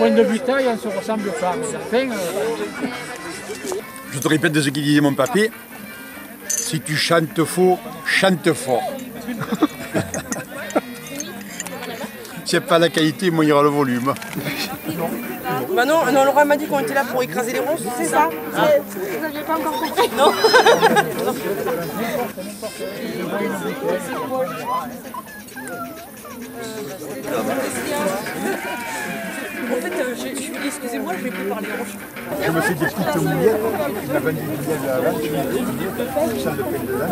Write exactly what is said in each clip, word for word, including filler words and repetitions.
point de vue taille, on ne se ressemble pas. Mais la fin, euh... Je te répète de ce qu'il disait mon papy. Si tu chantes faux, chante fort. S'il n'y a pas la qualité, moins il y aura le volume. Bah non, non, Laura m'a dit qu'on était là pour écraser les ronces, c'est ça ah. Vous n'aviez pas encore compris. Non. En fait, euh, je, je lui dis excusez-moi, je vais plus parler ronche. Je me fais des petites mouillettes. Il m'a vendu du miel à la je me fais des mouillettes. Ça me fait de la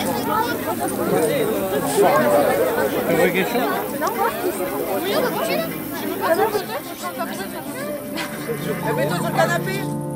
un vrai guéchon. Mets-toi sur le canapé.